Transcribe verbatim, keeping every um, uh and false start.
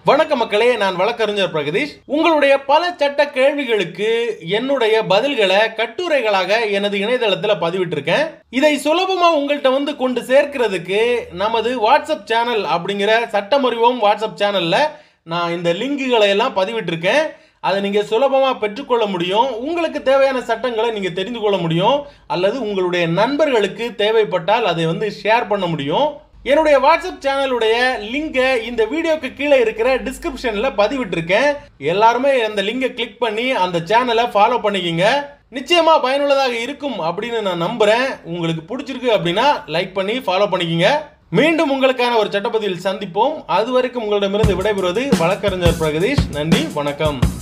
வணக்க மக்களே, நான் வழக்கறிஞர் பிரகதீஷ். உங்களுடைய பல சட்ட கேள்விகளுக்கு என்னுடைய பதில்களை கட்டுரைகளாக எனது இணையதளத்தில் பதிவிட்டிருக்கேன். இதை சுலபமா உங்கள்கிட்ட வந்து கொண்டு சேர்க்கிறதுக்கு நமது வாட்ஸ்அப் சேனல் அப்படிங்கிற சட்டமறிவோம் வாட்ஸ்அப் சேனல்ல நான் இந்த லிங்குகளை எல்லாம் பதிவிட்டிருக்கேன். அதை நீங்கள் சுலபமாக பெற்றுக்கொள்ள முடியும். உங்களுக்கு தேவையான சட்டங்களை நீங்கள் தெரிந்து கொள்ள முடியும். அல்லது உங்களுடைய நண்பர்களுக்கு தேவைப்பட்டால் அதை வந்து ஷேர் பண்ண முடியும். என்னுடைய வாட்ஸ்அப் சேனலுடைய லிங்கை இந்த வீடியோக்கு கீழே இருக்கிற டிஸ்கிரிப்ஷனில் பதிவிட்டிருக்கேன். எல்லாருமே அந்த லிங்கை கிளிக் பண்ணி அந்த சேனலை ஃபாலோ பண்ணிக்கிங்க. நிச்சயமா பயனுள்ளதாக இருக்கும் அப்படின்னு நான் நம்புறேன். உங்களுக்கு பிடிச்சிருக்கு அப்படின்னா லைக் பண்ணி ஃபாலோ பண்ணிக்கிங்க. மீண்டும் உங்களுக்கான ஒரு சட்டப்பதிவில் சந்திப்போம். அது வரைக்கும் உங்களிடமிருந்து விடைபெறுவது வழக்கறிஞர் பிரகதீஷ். நன்றி, வணக்கம்.